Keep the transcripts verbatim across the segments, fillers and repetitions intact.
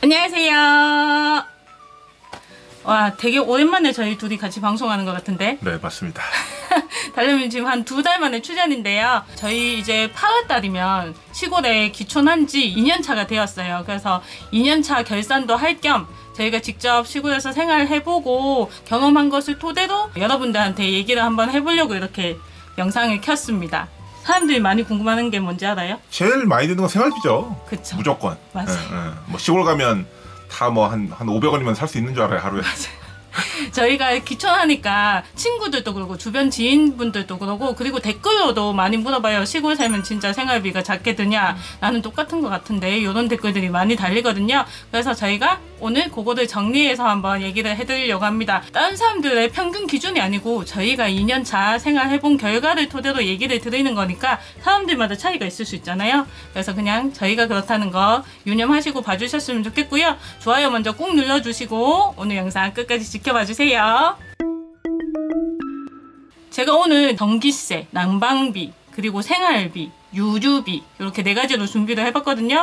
안녕하세요. 와, 되게 오랜만에 저희 둘이 같이 방송하는 것 같은데. 네, 맞습니다. 달려면 지금 한 두 달 만에 출연인데요. 저희 이제 팔월 달이면 시골에 귀촌한 지 이 년 차가 되었어요. 그래서 이 년 차 결산도 할 겸 저희가 직접 시골에서 생활해보고 경험한 것을 토대로 여러분들한테 얘기를 한번 해보려고 이렇게 영상을 켰습니다. 사람들이 많이 궁금해하는 게 뭔지 알아요? 제일 많이 드는 건 생활비죠. 그쵸. 무조건. 맞아요. 예, 예. 뭐 시골 가면 다 뭐 한 한 오백 원이면 살 수 있는 줄 알아요, 하루에. 맞아요. 저희가 귀촌하니까 친구들도 그러고 주변 지인분들도 그러고 그리고 댓글로도 많이 물어봐요. 시골 살면 진짜 생활비가 작게 드냐? 나는 똑같은 것 같은데 이런 댓글들이 많이 달리거든요. 그래서 저희가 오늘 그거를 정리해서 한번 얘기를 해드리려고 합니다. 다른 사람들의 평균 기준이 아니고 저희가 이 년 차 생활해본 결과를 토대로 얘기를 드리는 거니까 사람들마다 차이가 있을 수 있잖아요. 그래서 그냥 저희가 그렇다는 거 유념하시고 봐주셨으면 좋겠고요. 좋아요 먼저 꾹 눌러주시고 오늘 영상 끝까지 지켜봐 주세요. 제가 오늘 전기세, 난방비, 그리고 생활비, 유류비 이렇게 네 가지로 준비를 해봤거든요.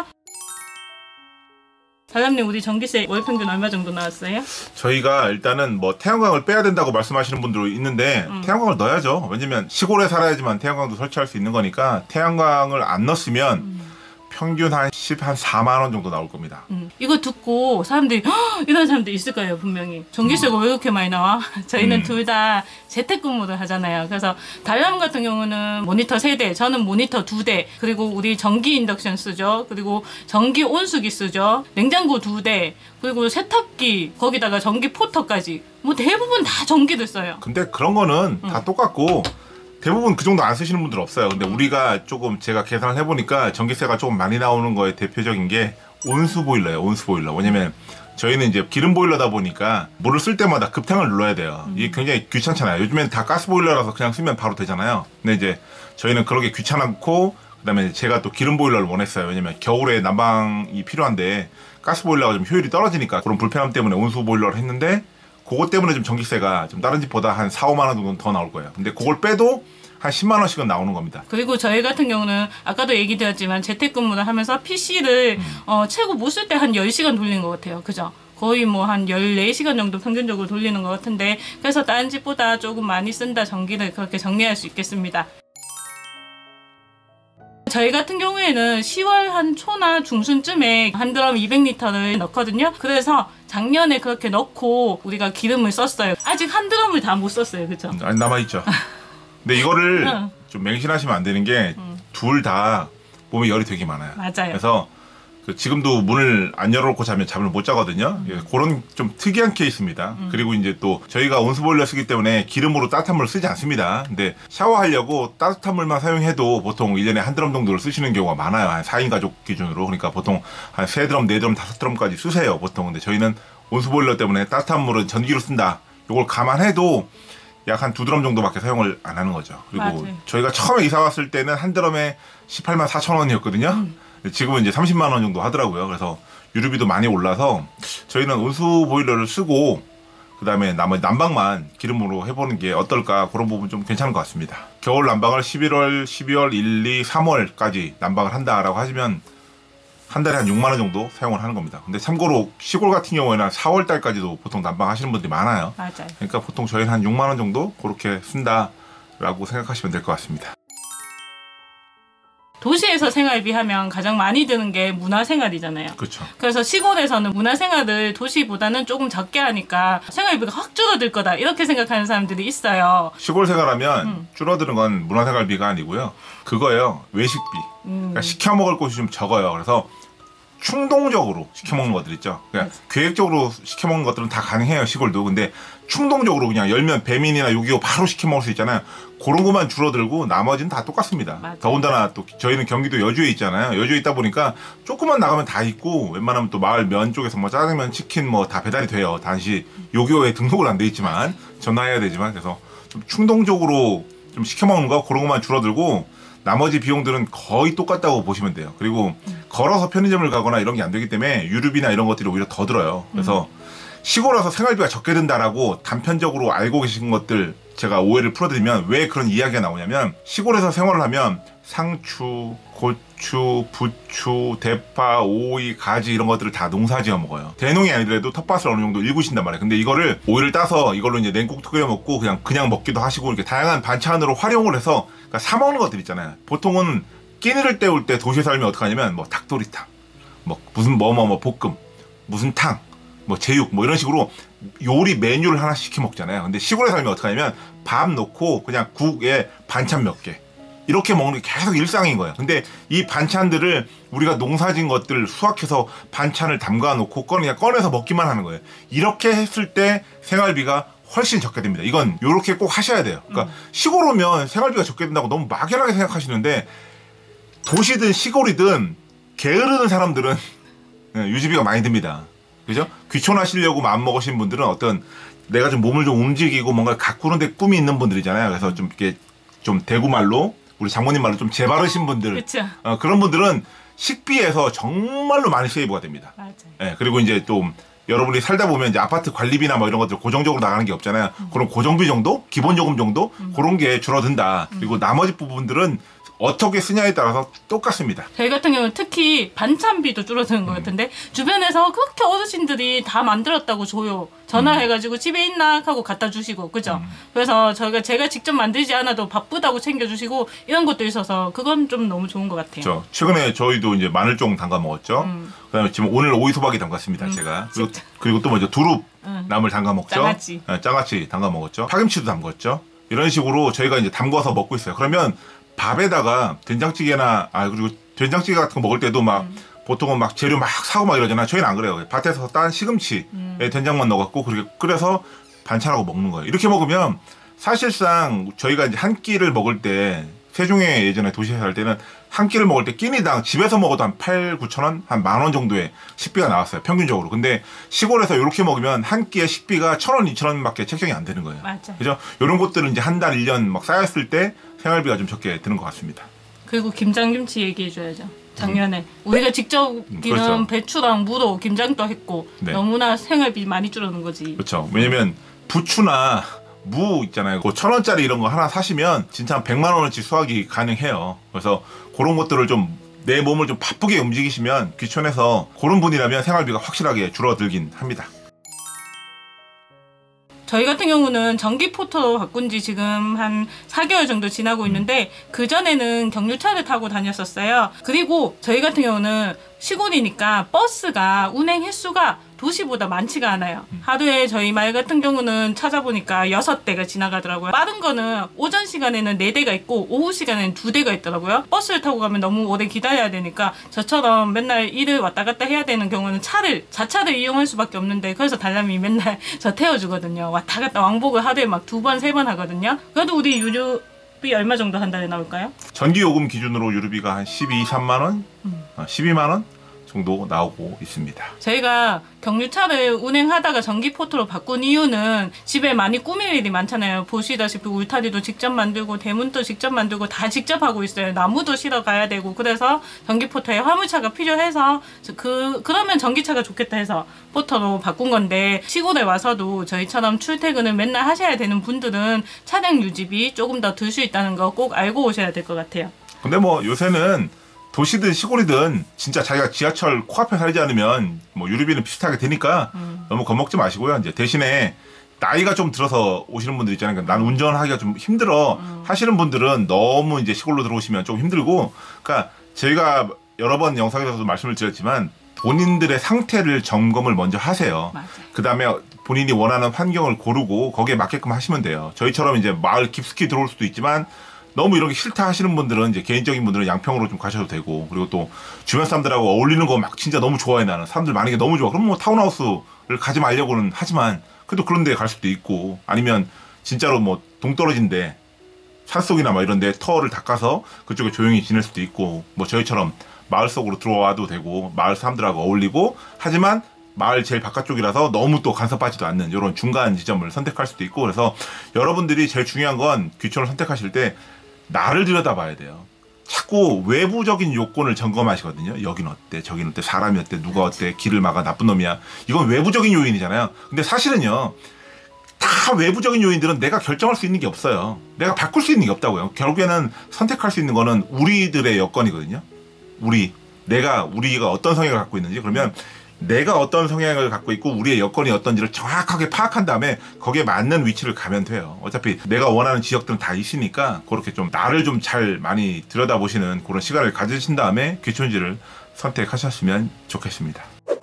사장님, 우리 전기세 월 평균 얼마 정도 나왔어요? 저희가 일단은 뭐 태양광을 빼야 된다고 말씀하시는 분들도 있는데 음. 태양광을 넣어야죠. 왜냐면 시골에 살아야지만 태양광도 설치할 수 있는 거니까 태양광을 안 넣었으면 음. 평균 한 십, 한 사만 원 정도 나올 겁니다. 음. 이거 듣고 사람들이 이런 사람들 있을 거예요, 분명히. 전기세가 음. 왜 이렇게 많이 나와? 저희는 음. 둘 다 재택근무를 하잖아요. 그래서 달람 같은 경우는 모니터 세 대, 저는 모니터 두 대, 그리고 우리 전기 인덕션 쓰죠. 그리고 전기 온수기 쓰죠. 냉장고 두 대, 그리고 세탁기, 거기다가 전기 포터까지. 뭐 대부분 다 전기를 써요. 근데 그런 거는 음. 다 똑같고 대부분 그 정도 안 쓰시는 분들 없어요. 근데 우리가 조금 제가 계산을 해보니까 전기세가 조금 많이 나오는 거에 대표적인 게 온수 보일러예요. 온수 보일러. 왜냐면 저희는 이제 기름 보일러다 보니까 물을 쓸 때마다 급탕을 눌러야 돼요. 이게 굉장히 귀찮잖아요. 요즘엔 다 가스 보일러라서 그냥 쓰면 바로 되잖아요. 근데 이제 저희는 그렇게 귀찮고 그다음에 제가 또 기름 보일러를 원했어요. 왜냐면 겨울에 난방이 필요한데 가스 보일러가 좀 효율이 떨어지니까 그런 불편함 때문에 온수 보일러를 했는데 그것 때문에 좀 전기세가 좀 다른 집보다 한 사, 오만 원 정도 더 나올 거예요. 근데 그걸 빼도 한 십만 원씩은 나오는 겁니다. 그리고 저희 같은 경우는 아까도 얘기 드렸지만 재택근무를 하면서 피씨를 음. 어, 최고 못 쓸 때 한 열 시간 돌리는 것 같아요. 그죠? 거의 뭐 한 열네 시간 정도 평균적으로 돌리는 것 같은데 그래서 다른 집보다 조금 많이 쓴다 전기를 그렇게 정리할 수 있겠습니다. 저희 같은 경우에는 시월 한 초나 중순쯤에 한 드럼 이백 리터를 넣거든요. 그래서 작년에 그렇게 넣고 우리가 기름을 썼어요. 아직 한 드럼을 다 못 썼어요. 그죠? 아니, 남아있죠. 근데 이거를 응. 좀 맹신하시면 안 되는 게 둘 다 응. 몸에 열이 되게 많아요. 맞아요. 그래서 그 지금도 문을 안 열어놓고 자면 잠을 못 자거든요. 음. 그런 좀 특이한 케이스입니다. 음. 그리고 이제 또 저희가 온수보일러 쓰기 때문에 기름으로 따뜻한 물을 쓰지 않습니다. 근데 샤워하려고 따뜻한 물만 사용해도 보통 일 년에 한 드럼 정도를 쓰시는 경우가 많아요. 한 사 인 가족 기준으로. 그러니까 보통 한 세 드럼, 네 드럼, 다섯 드럼까지 쓰세요. 보통. 근데 저희는 온수보일러 때문에 따뜻한 물은 전기로 쓴다. 이걸 감안해도 약 한 두 드럼 정도밖에 사용을 안 하는 거죠. 그리고 맞아요. 저희가 처음에 이사 왔을 때는 한 드럼에 십팔만 사천 원이었거든요. 음. 지금은 이제 삼십만 원 정도 하더라고요. 그래서 유류비도 많이 올라서 저희는 온수 보일러를 쓰고 그 다음에 나머지 난방만 기름으로 해보는 게 어떨까 그런 부분 좀 괜찮은 것 같습니다. 겨울 난방을 십일월, 십이월, 일, 이, 삼월까지 난방을 한다라고 하시면 한 달에 한 육만 원 정도 사용을 하는 겁니다. 근데 참고로 시골 같은 경우에는 사월 달까지도 보통 난방 하시는 분들이 많아요. 맞아요. 그러니까 보통 저희는 한 육만 원 정도 그렇게 쓴다라고 생각하시면 될 것 같습니다. 도시에서 생활비 하면 가장 많이 드는 게 문화생활이잖아요. 그렇죠. 그래서 시골에서는 문화생활을 도시보다는 조금 적게 하니까 생활비가 확 줄어들 거다 이렇게 생각하는 사람들이 있어요. 시골 생활하면 음. 줄어드는 건 문화생활비가 아니고요. 그거예요. 외식비. 음. 그러니까 시켜 먹을 곳이 좀 적어요. 그래서 충동적으로 시켜 먹는 것들 있죠. 그러니까 네. 계획적으로 시켜 먹는 것들은 다 가능해요. 시골도. 근데 충동적으로 그냥 열면 배민이나 육이오 바로 시켜 먹을 수 있잖아요. 그런 것만 줄어들고 나머지는 다 똑같습니다. 맞아요. 더군다나 또 저희는 경기도 여주에 있잖아요. 여주에 있다 보니까 조금만 나가면 다 있고 웬만하면 또 마을 면 쪽에서 뭐 짜장면, 치킨 뭐 다 배달이 돼요. 단지 요기요에 등록을 안 돼 있지만 전화해야 되지만 그래서 좀 충동적으로 좀 시켜 먹는 거 그런 것만 줄어들고 나머지 비용들은 거의 똑같다고 보시면 돼요. 그리고 음. 걸어서 편의점을 가거나 이런 게 안 되기 때문에 유류비나 이런 것들이 오히려 더 들어요. 그래서 음. 시골 와서 생활비가 적게 든다라고 단편적으로 알고 계신 것들 제가 오해를 풀어드리면 왜 그런 이야기가 나오냐면 시골에서 생활을 하면 상추, 고추, 부추, 대파, 오이, 가지 이런 것들을 다 농사지어 먹어요. 대농이 아니더라도 텃밭을 어느 정도 일구신단 말이에요. 근데 이거를 오이를 따서 이걸로 이제 냉국 끓여 먹고 그냥 그냥 먹기도 하시고 이렇게 다양한 반찬으로 활용을 해서 그러니까 사 먹는 것들 있잖아요. 보통은 끼니를 때울 때 도시에 살면 어떻게 하냐면 뭐 닭도리탕, 뭐 무슨 뭐 뭐 뭐 볶음, 무슨 탕, 뭐 제육 뭐 이런 식으로 요리 메뉴를 하나 시켜 먹잖아요. 근데 시골에 살면 어떻게 하냐면 밥 넣고 그냥 국에 반찬 몇 개 이렇게 먹는 게 계속 일상인 거예요. 근데 이 반찬들을 우리가 농사진 것들을 수확해서 반찬을 담가 놓고 꺼내, 그냥 꺼내서 먹기만 하는 거예요. 이렇게 했을 때 생활비가 훨씬 적게 됩니다. 이건 이렇게 꼭 하셔야 돼요. 그러니까 음. 시골 오면 생활비가 적게 된다고 너무 막연하게 생각하시는데 도시든 시골이든 게으르는 사람들은 유지비가 많이 듭니다. 그죠? 귀촌하시려고 마음먹으신 분들은 어떤 내가 좀 몸을 좀 움직이고 뭔가 가꾸는 데 꿈이 있는 분들이잖아요. 그래서 좀 이렇게 좀 대구 말로 우리 장모님 말로 좀 재바르신 분들 어, 그런 분들은 식비에서 정말로 많이 세이브가 됩니다. 맞아요. 예, 그리고 이제 또 여러분이 살다 보면 이제 아파트 관리비나 뭐 이런 것들 고정적으로 나가는 게 없잖아요. 음. 그럼 고정비 정도, 기본요금 정도 음. 그런 게 줄어든다. 음. 그리고 나머지 부분들은 어떻게 쓰냐에 따라서 똑같습니다. 저희 같은 경우는 특히 반찬비도 줄어드는 것 같은데 음. 주변에서 그렇게 어르신들이 다 만들었다고 줘요. 전화해가지고 음. 집에 있나 하고 갖다 주시고 그죠? 음. 그래서 저희가 제가 직접 만들지 않아도 바쁘다고 챙겨주시고 이런 것도 있어서 그건 좀 너무 좋은 것 같아요. 그렇죠. 최근에 저희도 이제 마늘종 담가 먹었죠. 음. 그다음에 지금 오늘 오이 소박이 담갔습니다. 음. 제가 그리고, 그리고 또 먼저 두릅 음. 나물 담가 먹죠. 장아찌. 네, 장아찌 담가 먹었죠. 파김치도 담갔죠. 이런 식으로 저희가 이제 담궈서 먹고 있어요. 그러면 밥에다가 된장찌개나 아 그리고 된장찌개 같은 거 먹을 때도 막 음. 보통은 막 재료 막 사고 막 이러잖아요. 저희는 안 그래요. 밭에서 딴 시금치에 음. 된장만 넣어갖고 그렇게 끓여서 반찬하고 먹는 거예요. 이렇게 먹으면 사실상 저희가 이제 한 끼를 먹을 때 세종에 예전에 도시에 살 때는 한 끼를 먹을 때 끼니당 집에서 먹어도 한 팔, 구천 원, 한 만 원 정도의 식비가 나왔어요. 평균적으로. 근데 시골에서 이렇게 먹으면 한 끼의 식비가 천 원, 이천 원밖에 책정이 안 되는 거예요. 맞아. 그죠? 이런 것들은 이제 한 달, 일 년 막 쌓였을 때 생활비가 좀 적게 드는 것 같습니다. 그리고 김장김치 얘기해줘야죠. 작년에 음. 우리가 직접 기른 그렇죠. 배추랑 무로 김장도 했고 네. 너무나 생활비 많이 줄어든 거지. 그렇죠. 왜냐면 부추나 무 있잖아요. 그 천 원짜리 이런 거 하나 사시면 진짜 한 백만 원어치 수확이 가능해요. 그래서 그런 것들을 좀 내 몸을 좀 바쁘게 움직이시면 귀촌해서 그런 분이라면 생활비가 확실하게 줄어들긴 합니다. 저희 같은 경우는 전기포터로 바꾼 지 지금 한 사 개월 정도 지나고 있는데 그전에는 경유차를 타고 다녔었어요. 그리고 저희 같은 경우는 시골이니까 버스가 운행 횟수가 도시보다 많지가 않아요. 하루에 저희 말 같은 경우는 찾아보니까 여섯 대가 지나가더라고요. 빠른 거는 오전 시간에는 네 대가 있고 오후 시간에는 두 대가 있더라고요. 버스를 타고 가면 너무 오래 기다려야 되니까 저처럼 맨날 일을 왔다 갔다 해야 되는 경우는 차를 자차를 이용할 수밖에 없는데 그래서 달람이 맨날 저 태워주거든요. 왔다 갔다 왕복을 하루에 막 두 번, 세 번 하거든요. 그래도 우리 유류비 얼마 정도 한 달에 나올까요? 전기요금 기준으로 유류비가 한 십이, 삼만 원? 음. 십이만 원? 정도 나오고 있습니다. 저희가 경유차를 운행하다가 전기포트로 바꾼 이유는 집에 많이 꾸밀 일이 많잖아요. 보시다시피 울타리도 직접 만들고 대문도 직접 만들고 다 직접 하고 있어요. 나무도 실어 가야 되고 그래서 전기포터에 화물차가 필요해서 그 그러면 전기차가 좋겠다 해서 포터로 바꾼 건데 시골에 와서도 저희처럼 출퇴근을 맨날 하셔야 되는 분들은 차량 유지비 조금 더 들 수 있다는 거 꼭 알고 오셔야 될 것 같아요. 근데 뭐 요새는 도시든 시골이든 진짜 자기가 지하철 코앞에 살지 않으면 뭐 유류비는 비슷하게 되니까 음. 너무 겁먹지 마시고요. 이제 대신에 나이가 좀 들어서 오시는 분들 있잖아요. 그러니까 난 운전하기가 좀 힘들어 음. 하시는 분들은 너무 이제 시골로 들어오시면 좀 힘들고, 그러니까 저희가 여러 번 영상에서도 말씀을 드렸지만 본인들의 상태를 점검을 먼저 하세요. 그 다음에 본인이 원하는 환경을 고르고 거기에 맞게끔 하시면 돼요. 저희처럼 이제 마을 깊숙이 들어올 수도 있지만 너무 이런 게 싫다 하시는 분들은 이제 개인적인 분들은 양평으로 좀 가셔도 되고, 그리고 또 주변 사람들하고 어울리는 거 막 진짜 너무 좋아해 나는 사람들 많은 게 너무 좋아. 그럼 뭐 타운하우스를 가지 말려고는 하지만 그래도 그런 데 갈 수도 있고, 아니면 진짜로 뭐 동떨어진데 산속이나 막 이런 데 터를 닦아서 그쪽에 조용히 지낼 수도 있고, 뭐 저희처럼 마을 속으로 들어와도 되고 마을 사람들하고 어울리고, 하지만 마을 제일 바깥쪽이라서 너무 또 간섭하지도 않는 이런 중간 지점을 선택할 수도 있고. 그래서 여러분들이 제일 중요한 건 귀촌을 선택하실 때 나를 들여다봐야 돼요. 자꾸 외부적인 요건을 점검하시거든요. 여긴 어때, 저긴 어때, 사람이 어때, 누가 어때, 길을 막아, 나쁜 놈이야. 이건 외부적인 요인이잖아요. 근데 사실은요, 다 외부적인 요인들은 내가 결정할 수 있는 게 없어요. 내가 바꿀 수 있는 게 없다고요. 결국에는 선택할 수 있는 거는 우리들의 여건이거든요. 우리, 내가, 우리가 어떤 성향을 갖고 있는지. 그러면 내가 어떤 성향을 갖고 있고 우리의 여건이 어떤지를 정확하게 파악한 다음에 거기에 맞는 위치를 가면 돼요. 어차피 내가 원하는 지역들은 다 있으니까 그렇게 좀 나를 좀 잘 많이 들여다보시는 그런 시간을 가지신 다음에 귀촌지를 선택하셨으면 좋겠습니다.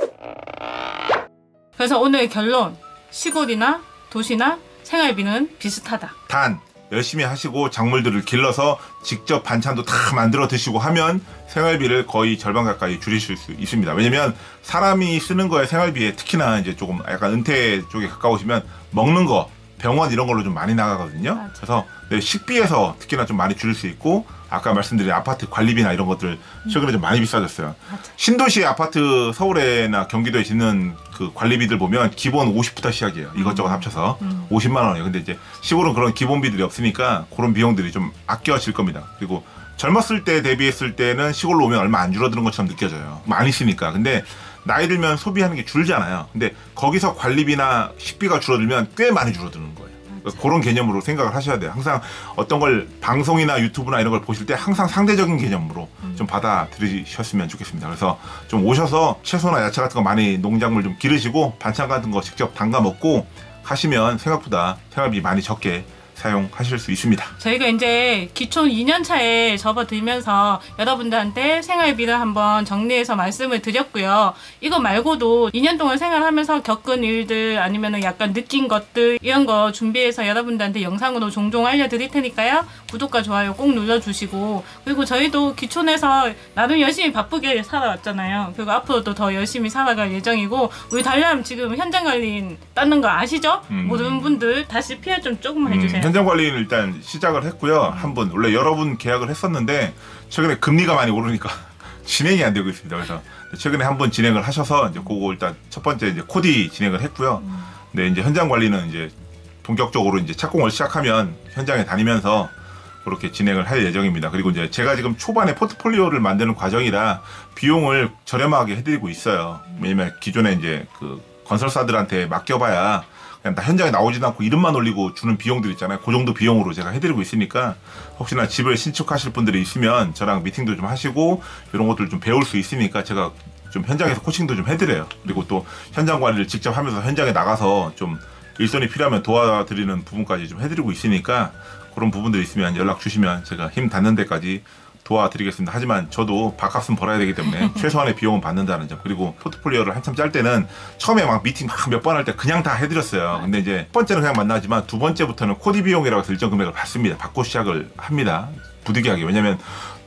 그래서 오늘 결론, 시골이나 도시나 생활비는 비슷하다. 단 열심히 하시고 작물들을 길러서 직접 반찬도 다 만들어 드시고 하면 생활비를 거의 절반 가까이 줄이실 수 있습니다. 왜냐면 사람이 쓰는 거에 생활비에 특히나 이제 조금 약간 은퇴 쪽에 가까우시면 먹는 거, 병원 이런 걸로 좀 많이 나가거든요. 맞아. 그래서 내 식비에서 특히나 좀 많이 줄일 수 있고, 아까 말씀드린 아파트 관리비나 이런 것들 최근에 좀 많이 비싸졌어요. 맞아. 신도시 아파트 서울에나 경기도에 짓는 그 관리비들 보면 기본 오십부터 시작이에요. 이것저것 합쳐서 음. 오십만 원이에요. 근데 이제 시골은 그런 기본비들이 없으니까 그런 비용들이 좀 아껴질 겁니다. 그리고 젊었을 때 대비했을 때는 시골로 오면 얼마 안 줄어드는 것처럼 느껴져요. 많이 쓰니까. 근데 나이 들면 소비하는 게 줄잖아요. 근데 거기서 관리비나 식비가 줄어들면 꽤 많이 줄어드는 거예요. 그러니까 그런 개념으로 생각을 하셔야 돼요. 항상 어떤 걸 방송이나 유튜브나 이런 걸 보실 때 항상 상대적인 개념으로 음. 좀 받아들이셨으면 좋겠습니다. 그래서 좀 오셔서 채소나 야채 같은 거 많이 농작물 좀 기르시고 반찬 같은 거 직접 담가 먹고 하시면 생각보다 생활비 많이 적게 사용하실 수 있습니다. 저희가 이제 기촌 이 년 차에 접어들면서 여러분들한테 생활비를 한번 정리해서 말씀을 드렸고요. 이거 말고도 이 년 동안 생활하면서 겪은 일들 아니면 약간 느낀 것들 이런 거 준비해서 여러분들한테 영상으로 종종 알려드릴 테니까요. 구독과 좋아요 꼭 눌러주시고, 그리고 저희도 기촌에서 나름 열심히 바쁘게 살아왔잖아요. 그리고 앞으로도 더 열심히 살아갈 예정이고, 우리 달람 지금 현장 관리 땄는 거 아시죠? 음. 모르는 분들 다시 피해 좀 조금 해주세요. 음, 현장 관리는 일단 시작을 했고요. 한 분, 원래 여러 분 계약을 했었는데 최근에 금리가 많이 오르니까 진행이 안 되고 있습니다. 그래서 최근에 한 분 진행을 하셔서 이제 그거 일단 첫 번째 이제 코디 진행을 했고요. 음. 근데 이제 현장 관리는 이제 본격적으로 이제 착공을 시작하면 현장에 다니면서 그렇게 진행을 할 예정입니다. 그리고 이제 제가 지금 초반에 포트폴리오를 만드는 과정이라 비용을 저렴하게 해드리고 있어요. 왜냐면 기존에 이제 그 건설사들한테 맡겨봐야 그냥 다 현장에 나오지도 않고 이름만 올리고 주는 비용들 있잖아요. 그 정도 비용으로 제가 해드리고 있으니까 혹시나 집을 신축하실 분들이 있으면 저랑 미팅도 좀 하시고 이런 것들 좀 배울 수 있으니까 제가 좀 현장에서 코칭도 좀 해드려요. 그리고 또 현장 관리를 직접 하면서 현장에 나가서 좀 일손이 필요하면 도와드리는 부분까지 좀 해드리고 있으니까 그런 부분들이 있으면 연락 주시면 제가 힘 닿는 데까지 도와드리겠습니다. 하지만 저도 밥값은 벌어야 되기 때문에 최소한의 비용은 받는다는 점. 그리고 포트폴리오를 한참 짤 때는 처음에 막 미팅 막 몇 번 할 때 그냥 다 해드렸어요. 근데 이제 첫 번째는 그냥 만나지만 두 번째부터는 코디 비용이라고 해서 일정 금액을 받습니다. 받고 시작을 합니다. 부득이하게. 왜냐면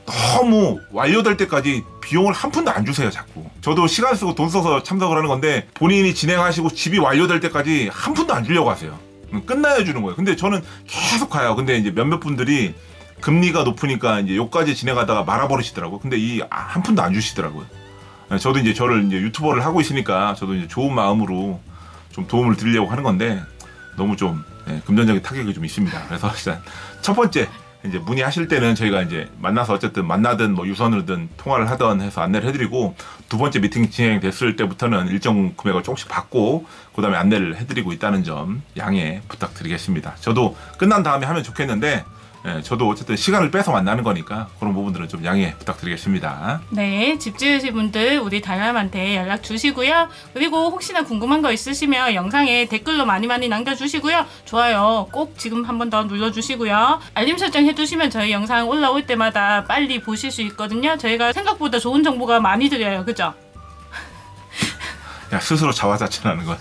너무 완료될 때까지 비용을 한 푼도 안 주세요, 자꾸. 저도 시간 쓰고 돈 써서 참석을 하는 건데 본인이 진행하시고 집이 완료될 때까지 한 푼도 안 주려고 하세요. 끝나야 주는 거예요. 근데 저는 계속 가요. 근데 이제 몇몇 분들이 금리가 높으니까 이제 요까지 진행하다가 말아버리시더라고요. 근데 이 한 푼도 안 주시더라고요. 저도 이제 저를 이제 유튜버를 하고 있으니까 저도 이제 좋은 마음으로 좀 도움을 드리려고 하는 건데 너무 좀 예, 금전적인 타격이 좀 있습니다. 그래서 일단 첫 번째 이제 문의하실 때는 저희가 이제 만나서 어쨌든 만나든 뭐 유선으로든 통화를 하든 해서 안내를 해드리고, 두 번째 미팅 진행됐을 때부터는 일정 금액을 조금씩 받고 그 다음에 안내를 해드리고 있다는 점 양해 부탁드리겠습니다. 저도 끝난 다음에 하면 좋겠는데 예, 저도 어쨌든 시간을 빼서 만나는 거니까 그런 부분들은 좀 양해 부탁드리겠습니다. 네, 집 지으실 분들 우리 달람한테 연락 주시고요. 그리고 혹시나 궁금한 거 있으시면 영상에 댓글로 많이 많이 남겨주시고요. 좋아요 꼭 지금 한 번 더 눌러주시고요. 알림 설정 해두시면 저희 영상 올라올 때마다 빨리 보실 수 있거든요. 저희가 생각보다 좋은 정보가 많이 드려요. 그죠? 야, 스스로 자화자찬하는 거야.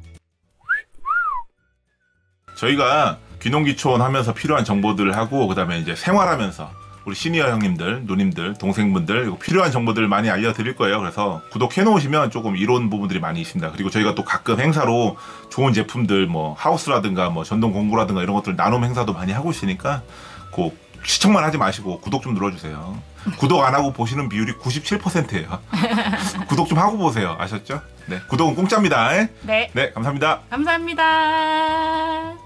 저희가 귀농귀촌 하면서 필요한 정보들을 하고 그 다음에 이제 생활하면서 우리 시니어 형님들, 누님들, 동생분들 필요한 정보들을 많이 알려드릴 거예요. 그래서 구독해 놓으시면 조금 이론 부분들이 많이 있습니다. 그리고 저희가 또 가끔 행사로 좋은 제품들 뭐 하우스라든가 뭐 전동 공구라든가 이런 것들 나눔 행사도 많이 하고 있으니까 꼭 시청만 하지 마시고 구독 좀 눌러주세요. 구독 안 하고 보시는 비율이 구십칠 퍼센트예요. 구독 좀 하고 보세요. 아셨죠? 네, 구독은 공짜입니다. 네, 네, 감사합니다. 감사합니다.